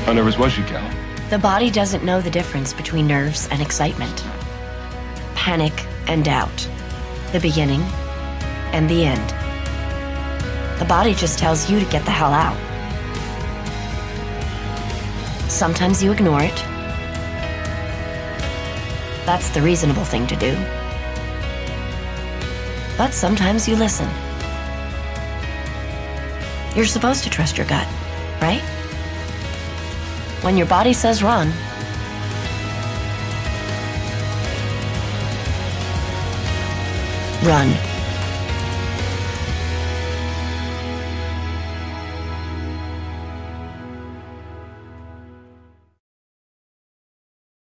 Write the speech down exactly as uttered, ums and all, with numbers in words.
How nervous was she, Cal? The body doesn't know the difference between nerves and excitement, panic and doubt, the beginning and the end. The body just tells you to get the hell out. Sometimes you ignore it. That's the reasonable thing to do. But sometimes you listen. You're supposed to trust your gut, right? When your body says run, run.